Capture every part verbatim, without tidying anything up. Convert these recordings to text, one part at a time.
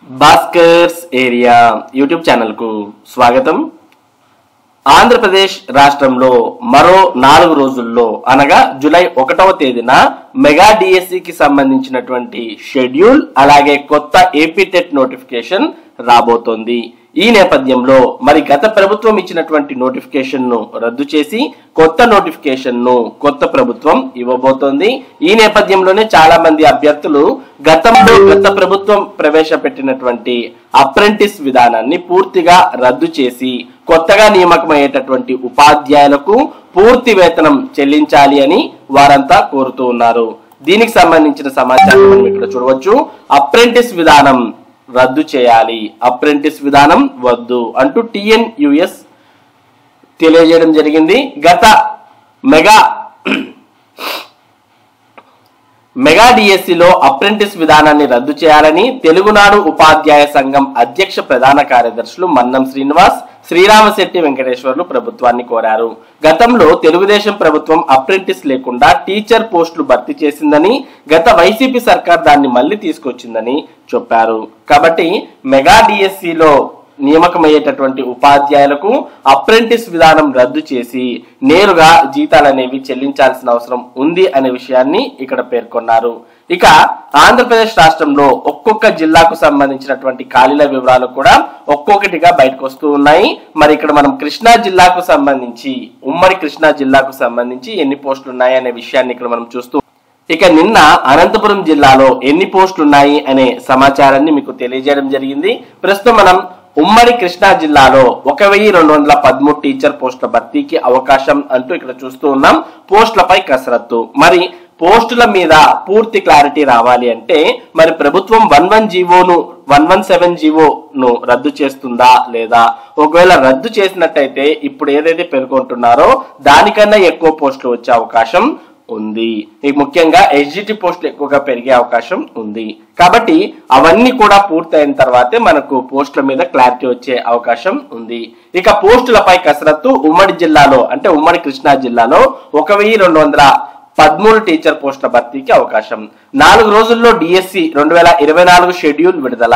Bhaskar's area YouTube channel కు స్వాగతం. ఆంధ్రప్రదేశ్ రాష్ట్రంలో మరో నాలుగు రోజుల్లో అనగా జూలై ఒకటవ తేదీన మెగా డిఎస్సికి సంబంధించినటువంటి షెడ్యూల్ అలాగే కొత్త ఏపీ టెట్ నోటిఫికేషన్ రాబోతోంది. ఈ నేపథ్యంలో మరి గత ప్రభుత్వం ఇచ్చినటువంటి నోటిఫికేషన్ ను రద్దు చేసి కొత్త నోటిఫికేషన్ ను కొత్త ప్రభుత్వం ఇవ్వబోతోంది. ఈ నేపథ్యంలోనే చాలా మంది అభ్యర్థులు గతంలో గత ప్రభుత్వం ప్రవేశపెట్టినటువంటి అప్రెంటిస్ విధానాన్ని పూర్తిగా రద్దు చేసి కొత్తగా నియామకమయ్యేటటువంటి ఉపాధ్యాయులకు పూర్తి వేతనం చెల్లించాలి అని వారంతా కోరుతూ ఉన్నారు. దీనికి సంబంధించిన సమాచారం మనం ఇక్కడ చూడవచ్చు. అప్రెంటిస్ విధానం రద్దు చేయాలి, అప్రెంటిస్ విధానం వద్దు అంటూ టిఎన్యుఎస్ తెలియజేయడం జరిగింది. గత మెగా మెగా డిఎస్సిలో అప్రెంటిస్ విధానాన్ని రద్దు చేయాలని తెలుగునాడు ఉపాధ్యాయ సంఘం అధ్యక్ష ప్రధాన కార్యదర్శులు మన్నం శ్రీనివాస్, శ్రీరామశెట్టి వెంకటేశ్వర్లు ప్రభుత్వాన్ని కోరారు. గతంలో తెలుగుదేశం ప్రభుత్వం అప్రెంటిస్ లేకుండా టీచర్ పోస్టులు భర్తీ చేసిందని, గత వైసీపీ సర్కార్ దాన్ని మళ్లీ తీసుకొచ్చిందని చెప్పారు. కాబట్టి మెగా డిఎస్సిలో నియామకమయ్యేటటువంటి ఉపాధ్యాయులకు అప్రెంటిస్ విధానం రద్దు చేసి నేరుగా జీతాలు అనేవి చెల్లించాల్సిన అవసరం ఉంది అనే విషయాన్ని ఇక్కడ పేర్కొన్నారు. ఇక ఆంధ్రప్రదేశ్ రాష్ట్రంలో ఒక్కొక్క జిల్లాకు సంబంధించినటువంటి ఖాళీల వివరాలు కూడా ఒక్కొక్కటిగా బయటకు వస్తూ ఉన్నాయి. మరి ఇక్కడ మనం కృష్ణా జిల్లాకు సంబంధించి ఉమ్మడి కృష్ణా జిల్లాకు సంబంధించి ఎన్ని పోస్టులు ఉన్నాయి అనే విషయాన్ని ఇక్కడ మనం చూస్తూ, ఇక నిన్న అనంతపురం జిల్లాలో ఎన్ని పోస్టులు ఉన్నాయి అనే సమాచారాన్ని మీకు తెలియజేయడం జరిగింది. ప్రస్తుతం మనం ఉమ్మడి కృష్ణా జిల్లాలో ఒక వెయ్యి రెండు వందల పదమూడు టీచర్ పోస్టుల భర్తీకి అవకాశం అంటూ ఇక్కడ చూస్తూ ఉన్నాం. పోస్టులపై కసరత్తు. మరి పోస్టుల మీద పూర్తి క్లారిటీ రావాలి అంటే మరి ప్రభుత్వం వన్ వన్ జీవోను వన్ వన్ సెవెన్ జీవోను రద్దు చేస్తుందా లేదా, ఒకవేళ రద్దు చేసినట్టయితే ఇప్పుడు ఏదైతే పేర్కొంటున్నారో దానికన్నా ఎక్కువ పోస్టులు వచ్చే అవకాశం ఉంది. ముఖ్యంగా ఎస్జిటి పోస్టులు ఎక్కువగా పెరిగే అవకాశం ఉంది. కాబట్టి అవన్నీ కూడా పూర్తయిన తర్వాతే మనకు పోస్టుల మీద క్లారిటీ వచ్చే అవకాశం ఉంది. ఇక పోస్టులపై కసరత్తు ఉమ్మడి జిల్లాలో అంటే ఉమ్మడి కృష్ణా జిల్లాలో ఒక వెయ్యి రెండు వందల పదమూడు టీచర్ పోస్టుల భర్తీకి అవకాశం. నాలుగు రోజుల్లో డిఎస్సి రెండు వేల ఇరవై నాలుగు షెడ్యూల్ విడుదల.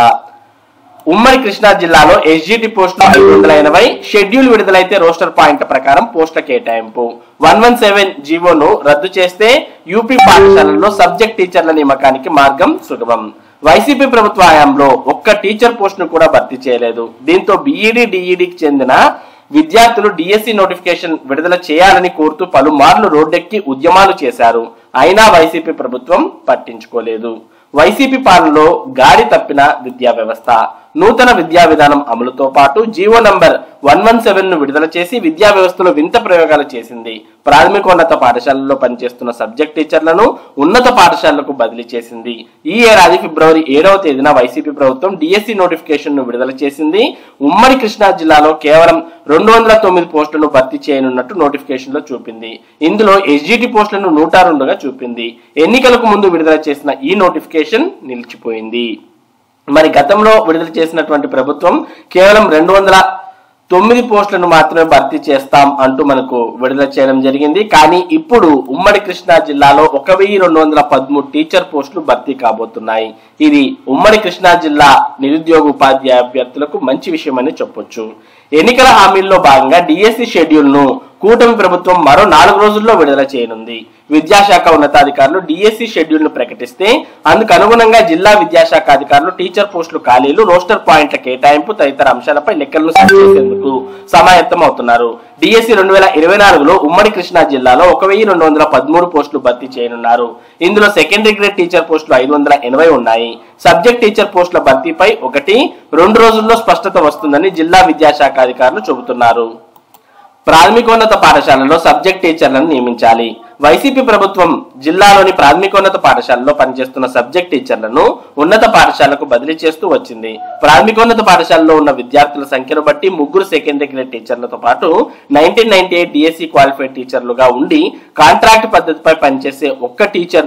ఉమ్మడి కృష్ణా జిల్లాలో ఎస్జిటి పోస్టులు ఐదు వందల ఎనభై, షెడ్యూల్ విడుదలైతే రోస్టర్ పాయింట్ ప్రకారం పోస్టుల కేటాయింపు. వన్ వన్ సెవెన్ జీవోను రద్దు చేస్తే యూపీ పాఠశాలల్లో సబ్జెక్ట్ టీచర్ల నియామకానికి మార్గం సుగమం. వైసీపీ ప్రభుత్వ హయాంలో ఒక్క టీచర్ పోస్టును కూడా భర్తీ చేయలేదు. దీంతో బిఈడి డిఈడికి చెందిన విద్యార్థులు డిఎస్సి నోటిఫికేషన్ విడుదల చేయాలని కోరుతూ పలుమార్లు రోడ్డెక్కి ఉద్యమాలు చేశారు. అయినా వైసీపీ ప్రభుత్వం పట్టించుకోలేదు. వైసీపీ పాలనలో గాడి తప్పిన విద్యా వ్యవస్థ. నూతన విద్యా విధానం అమలుతో పాటు GO number one one seven ను విడుదల చేసి విద్యా వ్యవస్థలో వింత ప్రయోగాలు చేసింది. ప్రాథమికోన్నత పాఠశాలల్లో పనిచేస్తున్న సబ్జెక్ట్ టీచర్లను ఉన్నత పాఠశాలలకు బదిలీ చేసింది. ఈ ఏడాది ఫిబ్రవరి ఏడవ తేదీన వైసీపీ ప్రభుత్వం డిఎస్సి నోటిఫికేషన్ ను విడుదల చేసింది. ఉమ్మడి కృష్ణా జిల్లాలో కేవలం రెండు వందల తొమ్మిది పోస్టులను భర్తీ చేయనున్నట్టు నోటిఫికేషన్ లో చూపింది. ఇందులో ఎస్జిటి పోస్టులను నూట రెండుగా చూపింది. ఎన్నికలకు ముందు విడుదల చేసిన ఈ నోటిఫికేషన్ నిలిచిపోయింది. మరి గతంలో విడుదల చేసినటువంటి ప్రభుత్వం కేవలం రెండు వందల తొమ్మిది పోస్టులను మాత్రమే భర్తీ చేస్తాం అంటూ మనకు విడుదల చేయడం జరిగింది. కానీ ఇప్పుడు ఉమ్మడి కృష్ణా జిల్లాలో ఒక వెయ్యి రెండు వందల పదమూడు టీచర్ పోస్టులు భర్తీ కాబోతున్నాయి. ఇది ఉమ్మడి కృష్ణా జిల్లా నిరుద్యోగ ఉపాధ్యాయ అభ్యర్థులకు మంచి విషయం అని చెప్పొచ్చు. ఎన్నికల హామీల్లో భాగంగా డిఎస్సి షెడ్యూల్ ను కూటమి ప్రభుత్వం మరో నాలుగు రోజుల్లో విడుదల చేయనుంది. విద్యాశాఖ ఉన్నతాధికారులు డిఎస్సి షెడ్యూల్ ను ప్రకటిస్తే అందుకు అనుగుణంగా జిల్లా విద్యాశాఖ అధికారులు టీచర్ పోస్టులు ఖాళీలు, రోస్టర్ పాయింట్ల కేటాయింపు తదితర అంశాలపై లెక్కలను సరిచేసేందుకు సమాయత్తం అవుతున్నారు. డిఎస్సి రెండు వేల ఇరవై నాలుగులో ఉమ్మడి కృష్ణా జిల్లాలో ఒక వెయ్యి రెండు వందల పదమూడు పోస్టులు భర్తీ చేయనున్నారు. ఇందులో సెకండరీ గ్రేడ్ టీచర్ పోస్టులు ఐదు వందల ఎనభై ఉన్నాయి. సబ్జెక్ట్ టీచర్ పోస్టుల భర్తీపై ఒకటి రెండు రోజుల్లో స్పష్టత వస్తుందని జిల్లా విద్యాశాఖ అధికారులు చెబుతున్నారు. ప్రాథమికోన్నత పాఠశాలలో సబ్జెక్ట్ టీచర్లను నియమించాలి. వైసీపీ ప్రభుత్వం జిల్లాలోని ప్రాథమికోన్నత పాఠశాలలో పనిచేస్తున్న సబ్జెక్ట్ టీచర్లను ఉన్నత పాఠశాలకు బదిలీ చేస్తూ వచ్చింది. ప్రాథమికోన్నత పాఠశాలలో ఉన్న విద్యార్థుల సంఖ్యను బట్టి ముగ్గురు సెకండరీ గ్రేడ్ టీచర్లతో పాటు nineteen ninety eight DSC qualified టీచర్లుగా ఉండి కాంట్రాక్ట్ పద్ధతిపై పనిచేసే ఒక్క టీచర్ ను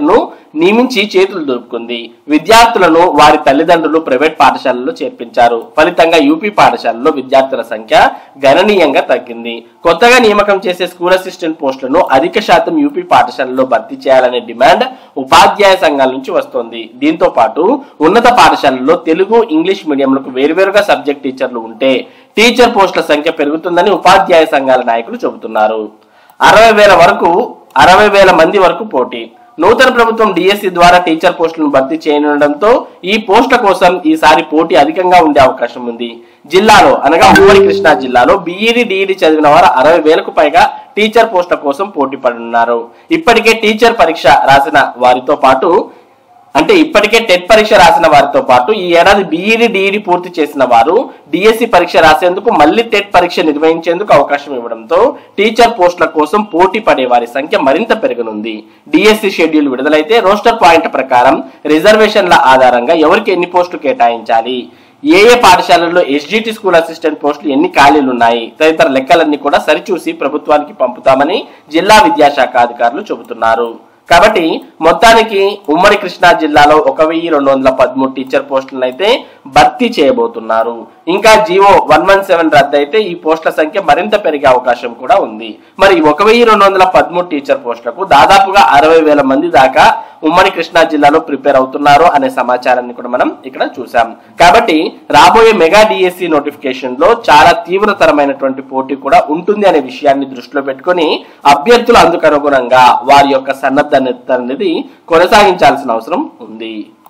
నియమించి చేతులు దులుపుకుంది. విద్యార్థులను వారి తల్లిదండ్రులు ప్రైవేట్ పాఠశాలల్లో చేర్పించారు. ఫలితంగా యూపీ పాఠశాలలో విద్యార్థుల సంఖ్య గణనీయంగా తగ్గింది. కొత్తగా నియామకం చేసే స్కూల్ అసిస్టెంట్ పోస్టులను అధిక శాతం యూపీ పాఠశాలలో భర్తీ చేయాలనే డిమాండ్ ఉపాధ్యాయ సంఘాల నుంచి వస్తోంది. దీంతో పాటు ఉన్నత పాఠశాలల్లో తెలుగు, ఇంగ్లీష్ మీడియంలకు వేరువేరుగా సబ్జెక్ట్ టీచర్లు ఉంటే టీచర్ పోస్టుల సంఖ్య పెరుగుతుందని ఉపాధ్యాయ సంఘాల నాయకులు చెబుతున్నారు. అరవై వేల వరకు అరవై వేల మంది వరకు పోటీ. నూతన ప్రభుత్వం డిఎస్సి ద్వారా టీచర్ పోస్టులను భర్తీ చేయనుండడంతో ఈ పోస్టుల కోసం ఈసారి పోటీ అధికంగా ఉండే అవకాశం ఉంది. జిల్లాలో అనగా ఉమ్మడి కృష్ణా జిల్లాలో బీఈడి, డిఈడి చదివిన వారు అరవై వేలకు పైగా టీచర్ పోస్టుల కోసం పోటీ పడనున్నారు. ఇప్పటికే టీచర్ పరీక్ష రాసిన వారితో పాటు అంటే ఇప్పటికే టెట్ పరీక్ష రాసిన వారితో పాటు ఈ ఏడాది బీఈడి, డిఈడి పూర్తి చేసిన వారు డిఎస్సి పరీక్ష రాసేందుకు మళ్లీ టెట్ పరీక్ష నిర్వహించేందుకు అవకాశం ఇవ్వడంతో టీచర్ పోస్టుల కోసం పోటీ పడే వారి సంఖ్య మరింత పెరగనుంది. డిఎస్సి షెడ్యూల్ విడుదలైతే రోస్టర్ పాయింట్ ప్రకారం రిజర్వేషన్ల ఆధారంగా ఎవరికి ఎన్ని పోస్టులు కేటాయించాలి, ఏ ఏ పాఠశాలల్లో ఎస్జిటి స్కూల్ అసిస్టెంట్ పోస్టులు ఎన్ని ఖాళీలు ఉన్నాయి తదితర లెక్కలన్నీ కూడా సరిచూసి ప్రభుత్వానికి పంపుతామని జిల్లా విద్యాశాఖ అధికారులు చెబుతున్నారు. కాబట్టి మొత్తానికి ఉమ్మడి కృష్ణా జిల్లాలో ఒక వెయ్యి రెండు వందల పదమూడు టీచర్ పోస్టులను అయితే భర్తీ చేయబోతున్నారు. ఇంకా జీవో వన్ వన్ సెవెన్ రద్దు అయితే ఈ పోస్టుల సంఖ్య మరింత పెరిగే అవకాశం కూడా ఉంది. మరి ఒక వెయ్యి రెండు వందల పదమూడు టీచర్ పోస్టులకు దాదాపుగా అరవై వేల మంది దాకా ఉమ్మడి కృష్ణా జిల్లాలో ప్రిపేర్ అవుతున్నారు అనే సమాచారాన్ని కూడా మనం ఇక్కడ చూసాం. కాబట్టి రాబోయే మెగా డిఎస్సి నోటిఫికేషన్ లో చాలా తీవ్రతరమైనటువంటి పోటీ కూడా ఉంటుంది అనే విషయాన్ని దృష్టిలో పెట్టుకుని అభ్యర్థులు అందుకు అనుగుణంగా వారి యొక్క సన్నద్ధ అనేది కొనసాగించాల్సిన అవసరం ఉంది.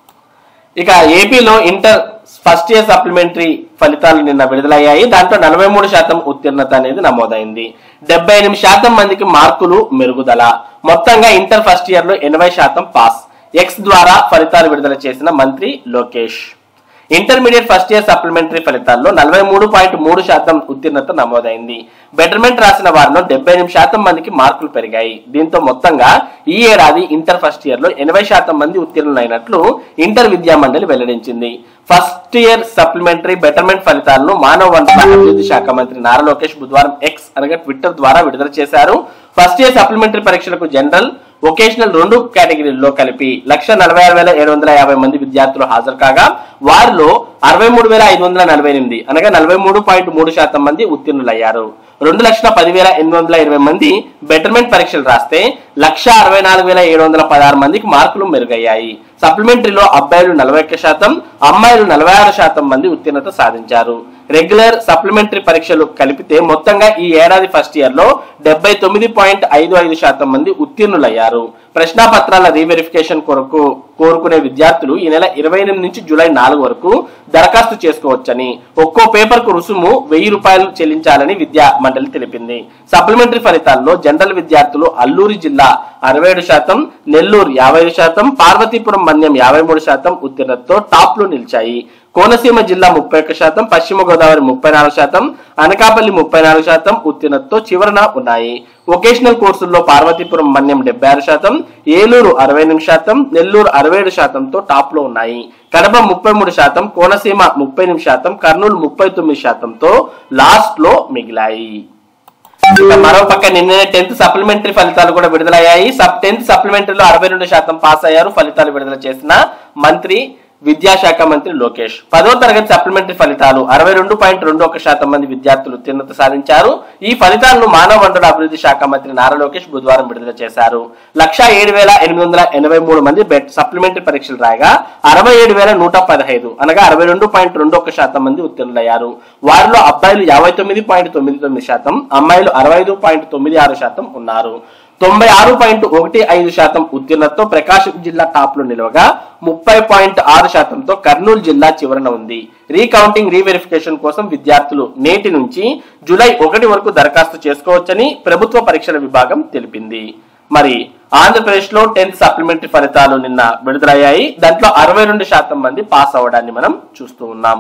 ఇక ఏపీలో ఇంటర్ ఫస్ట్ ఇయర్ సప్లిమెంటరీ ఫలితాలు నిన్న విడుదలయ్యాయి. దాంట్లో నలభై మూడు శాతం ఉత్తీర్ణత అనేది నమోదైంది. డెబ్బై ఎనిమిది శాతం మందికి మార్కులు మెరుగుదల. మొత్తంగా ఇంటర్ ఫస్ట్ ఇయర్ లో ఎనభై శాతం పాస్. ఎక్స్ ద్వారా ఫలితాలు విడుదల చేసిన మంత్రి Lokesh. Intermediate first year supplementary ఫలితాల్లో నలభై మూడు పాయింట్ మూడు శాతం ఉత్తీర్ణత నమోదైంది. బెటర్మెంట్ రాసిన వారిలో డెబ్బై ఎనిమిది శాతం మందికి మార్కులు పెరిగాయి. దీంతో మొత్తంగా ఈ ఏడాది ఇంటర్ ఫస్ట్ ఇయర్ లో ఎనభై శాతం మంది ఉత్తీర్ణులైనట్లు ఇంటర్ విద్యా మండలి వెల్లడించింది. ఫస్ట్ ఇయర్ సప్లిమెంటరీ బెటర్మెంట్ ఫలితాలను మానవ వనరుల అభివృద్ధి శాఖ మంత్రి నారా లోకేష్ బుధవారం ఎక్స్ అనగా ట్విట్టర్ ద్వారా విడుదల చేశారు. ఫస్ట్ ఇయర్ సప్లిమెంటరీ పరీక్షలకు జనరల్, వొకేషనల్ రెండు కేటగిరీల్లో కలిపి లక్ష నలభై ఆరు వేల ఏడు వందల యాభై మంది విద్యార్థులు హాజరు కాగా వారిలో అరవై మూడు వేల ఐదు వందల నలభై ఎనిమిది అనగా నలభై మూడు పాయింట్ మూడు శాతం మంది ఉత్తీర్ణులయ్యారు. రెండు లక్షల పది వేల ఎనిమిది వందల ఇరవై మంది బెటర్మెంట్ పరీక్షలు రాస్తే లక్ష అరవై నాలుగు వేల ఏడు వందల పదహారు మందికి మార్కులు మెరుగయ్యాయి. సప్లిమెంటరీలో అబ్బాయిలు నలభై ఒక్క శాతం, అమ్మాయిలు నలభై ఆరు శాతం మంది ఉత్తీర్ణత సాధించారు. రెగ్యులర్, సప్లిమెంటరీ పరీక్షలు కలిపితే మొత్తంగా ఈ ఏడాది ఫస్ట్ ఇయర్ లో డెబ్బై తొమ్మిది పాయింట్ ఐదు ఐదు శాతం మంది ఉత్తీర్ణులయ్యారు. ప్రశ్నాపత్రాల రీవెరిఫికేషన్ కొరకు కోరుకునే విద్యార్థులు ఈ నెల ఇరవై ఎనిమిది నుంచి జూలై నాలుగు వరకు దరఖాస్తు చేసుకోవచ్చని, ఒక్కో పేపర్ కు రుసుము వెయ్యి రూపాయలు చెల్లించాలని విద్యా మండలి తెలిపింది. సప్లిమెంటరీ ఫలితాల్లో జనరల్ విద్యార్థులు అల్లూరి జిల్లా అరవై ఏడు శాతం, నెల్లూరు యాభై ఐదు శాతం, పార్వతీపురం మన్యం యాభై మూడు శాతం ఉత్తీర్ణతతో టాప్ లో నిలిచాయి. కోనసీమ జిల్లా ముప్పై ఒక్క శాతం, పశ్చిమ గోదావరి ముప్పై నాలుగు శాతం, అనకాపల్లి ముప్పై నాలుగు శాతం ఉత్తీర్ణతతో చివరన ఉన్నాయి. వొకేషనల్ కోర్సుల్లో పార్వతీపురం మన్యం డెబ్బై ఆరు శాతం, ఏలూరు అరవై ఎనిమిది శాతం, నెల్లూరు అరవై ఏడు శాతంతో టాప్ లో ఉన్నాయి. కడప ముప్పై మూడు శాతం, కోనసీమ ముప్పై ఎనిమిది శాతం, కర్నూలు ముప్పై తొమ్మిది శాతంతో లాస్ట్ లో మిగిలాయి. ఇక మరో పక్క నిన్ననే టెన్త్ సప్లిమెంటరీ ఫలితాలు కూడా విడుదలయ్యాయి. సబ్ టెన్త్ సప్లిమెంటరీలో అరవై రెండు శాతం పాస్ అయ్యారు. ఫలితాలు విడుదల చేసిన మంత్రి విద్యాశాఖ మంత్రి లోకేష్. పదో తరగతి సప్లిమెంటరీ ఫలితాలు అరవై రెండు పాయింట్ రెండు ఒక శాతం మంది విద్యార్థులు ఉత్తీర్ణత సాధించారు. ఈ ఫలితాలను మానవ వనరుల అభివృద్ధి శాఖ మంత్రి నారా లోకేష్ బుధవారం విడుదల చేశారు. లక్ష ఏడు వేల ఎనిమిది వందల ఎనభై మూడు మంది సప్లిమెంటరీ పరీక్షలు రాయగా అరవై ఏడు వేల నూట పదహైదు అనగా అరవై రెండు పాయింట్ రెండు ఒక శాతం మంది ఉత్తీర్ణులయ్యారు. వారిలో అబ్బాయిలు యాభై తొమ్మిది పాయింట్ తొమ్మిది తొమ్మిది శాతం, అమ్మాయిలు అరవై ఐదు పాయింట్ తొమ్మిది ఆరు శాతం ఉన్నారు. తొంభై ఆరు పాయింట్ ఒకటి ఐదు శాతం ఉత్తీర్ణతతో ప్రకాశం జిల్లా టాప్ లో నిలవగా ముప్పై పాయింట్ ఆరు శాతంతో కర్నూలు జిల్లా చివరన ఉంది. రీకౌంటింగ్ రీవెరిఫికేషన్ కోసం విద్యార్థులు నేటి నుంచి జూలై ఒకటి వరకు దరఖాస్తు చేసుకోవచ్చని ప్రభుత్వ పరీక్షల విభాగం తెలిపింది. మరి ఆంధ్రప్రదేశ్ లో టెన్త్ సప్లిమెంటరీ ఫలితాలు నిన్న విడుదలయ్యాయి. దాంట్లో అరవై రెండు శాతం మంది పాస్ అవ్వడాన్ని మనం చూస్తూ ఉన్నాం.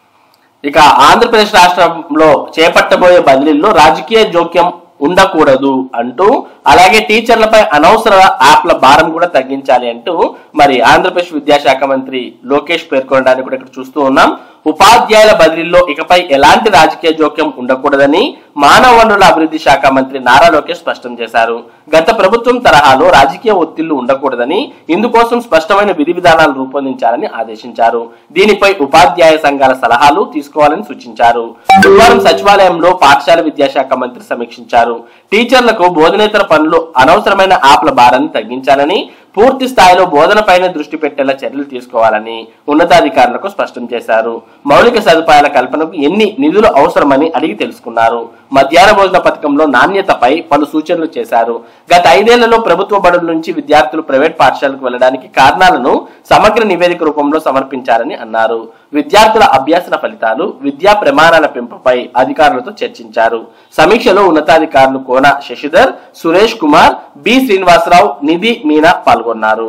ఇక ఆంధ్రప్రదేశ్ రాష్ట్రంలో చేపట్టబోయే బదిలీల్లో రాజకీయ జోక్యం ఉండకూడదు అంటూ, అలాగే టీచర్లపై అనవసర యాప్ల భారం కూడా తగ్గించాలి అంటూ మరి ఆంధ్రప్రదేశ్ విద్యాశాఖ మంత్రి లోకేష్ పేర్కొనడానికి కూడా ఇక్కడ చూస్తూ ఉన్నాం. ఉపాధ్యాయుల బదిలీల్లో ఇకపై ఎలాంటి రాజకీయ జోక్యం ఉండకూడదని మానవ వనరుల అభివృద్ధి శాఖ మంత్రి నారా లోకేష్ స్పష్టం చేశారు. గత ప్రభుత్వం తరహాలో రాజకీయ ఒత్తిళ్లు ఉండకూడదని, ఇందుకోసం స్పష్టమైన విధి విధానాలు రూపొందించాలని ఆదేశించారు. దీనిపై ఉపాధ్యాయ సంఘాల సలహాలు తీసుకోవాలని సూచించారు. గురువారం సచివాలయంలో పాఠశాల విద్యాశాఖ మంత్రి సమీక్షించారు. టీచర్లకు బోధనేతర పనులు, అనవసరమైన యాప్ల భారాన్ని తగ్గించాలని, పూర్తి స్థాయిలో బోధనపైన దృష్టి పెట్టేలా చర్యలు తీసుకోవాలని ఉన్నతాధికారులకు స్పష్టం చేశారు. మౌలిక సదుపాయాల కల్పనకు ఎన్ని నిధులు అవసరమని అడిగి తెలుసుకున్నారు. మధ్యాహ్న భోజన పథకంలో నాణ్యతపై పలు సూచనలు చేశారు. గత ఐదేళ్లలో ప్రభుత్వ బడుల నుంచి విద్యార్థులు ప్రైవేట్ పాఠశాలకు వెళ్లడానికి కారణాలను సమగ్ర నివేదిక రూపంలో సమర్పించారని అన్నారు. విద్యార్థుల అభ్యాసన ఫలితాలు, విద్యా ప్రమాణాల పెంపుపై అధికారులతో చర్చించారు. సమీక్షలో ఉన్నతాధికారులు కోన శశిధర్, సురేష్ కుమార్, బి శ్రీనివాసరావు, నిధి మీనా పాల్గొన్నారు.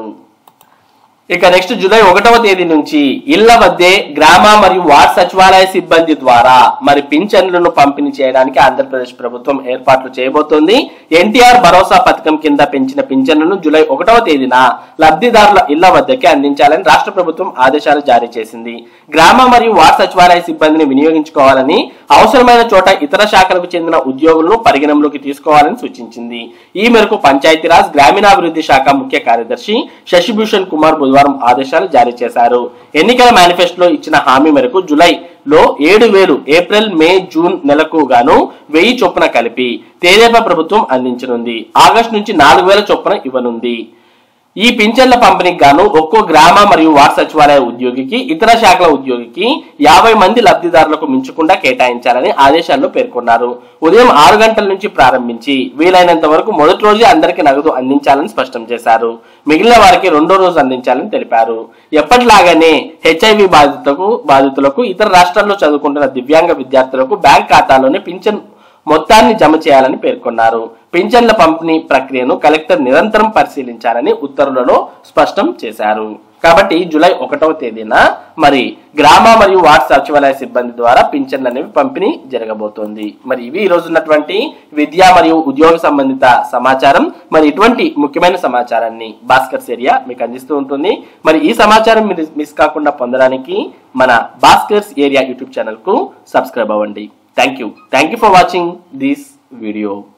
ఇక నెక్స్ట్ జూలై ఒకటవ తేదీ నుంచి ఇళ్ల వద్దే గ్రామ మరియు వార్డు సచివాలయ సిబ్బంది ద్వారా మరి పింఛన్లను పంపిణీ చేయడానికి ఆంధ్రప్రదేశ్ ప్రభుత్వం ఏర్పాట్లు చేయబోతోంది. ఎన్టీఆర్ భరోసా పథకం కింద పెంచిన పింఛన్లను జూలై ఒకటవ తేదీన లబ్ధిదారుల ఇళ్ల వద్దకే అందించాలని రాష్ట్ర ప్రభుత్వం ఆదేశాలు జారీ చేసింది. గ్రామ మరియు వార్డు సచివాలయ సిబ్బందిని వినియోగించుకోవాలని, అవసరమైన చోట ఇతర శాఖలకు చెందిన ఉద్యోగులను పరిగణనలోకి తీసుకోవాలని సూచించింది. ఈ మేరకు పంచాయతీరాజ్ గ్రామీణాభివృద్ధి శాఖ ముఖ్య కార్యదర్శి శశిభూషణ్ కుమార్ బుధవారం ఆదేశాలు జారీ చేశారు. ఎన్నికల మేనిఫెస్టోలో ఇచ్చిన హామీ మేరకు జూలైలో ఏడు వేలు, ఏప్రిల్, మే, జూన్ నెలకు గాను వెయ్యి చొప్పున కలిపి తెదేపా ప్రభుత్వం అందించనుంది. ఆగస్టు నుంచి నాలుగు వేల చొప్పున ఇవ్వనుంది. ఈ పింఛన్ల పంపిణీకి గాను ఒక్కో గ్రామ మరియు వార్డు సచివాలయ ఉద్యోగికి, ఇతర శాఖల ఉద్యోగికి యాభై మంది లబ్ధిదారులకు మించకుండా కేటాయించాలని ఆదేశాల్లో పేర్కొన్నారు. ఉదయం ఆరు గంటల నుంచి ప్రారంభించి వీలైనంత వరకు మొదటి రోజే అందరికీ నగదు అందించాలని స్పష్టం చేశారు. మిగిలిన వారికి రెండో రోజు అందించాలని తెలిపారు. ఎప్పటిలాగానే హెచ్ఐవి బాధితులకు బాధితులకు ఇతర రాష్ట్రాల్లో చదువుకుంటున్న దివ్యాంగ విద్యార్థులకు బ్యాంక్ ఖాతాలోనే పింఛన్ మొత్తాన్ని జమ చేయాలని పేర్కొన్నారు. పింఛన్ల పంపిణీ ప్రక్రియను కలెక్టర్ నిరంతరం పరిశీలించాలని ఉత్తర్వులలో స్పష్టం చేశారు. కాబట్టి జూలై ఒకటవ తేదీన మరి గ్రామ మరియు వార్డు సచివాలయ సిబ్బంది ద్వారా పింఛన్లు అనేవి పంపిణీ జరగబోతోంది. మరి ఇవి ఈ రోజు ఉన్నటువంటి విద్యా మరియు ఉద్యోగ సంబంధిత సమాచారం. మరి ఇటువంటి ముఖ్యమైన సమాచారాన్ని భాస్కర్స్ ఏరియా మీకు అందిస్తూ ఉంటుంది. మరి ఈ సమాచారం మీరు మిస్ కాకుండా పొందడానికి మన భాస్కర్స్ ఏరియా యూట్యూబ్ ఛానల్ కు సబ్స్క్రైబ్ అవ్వండి. Thank you. Thank you for watching this video.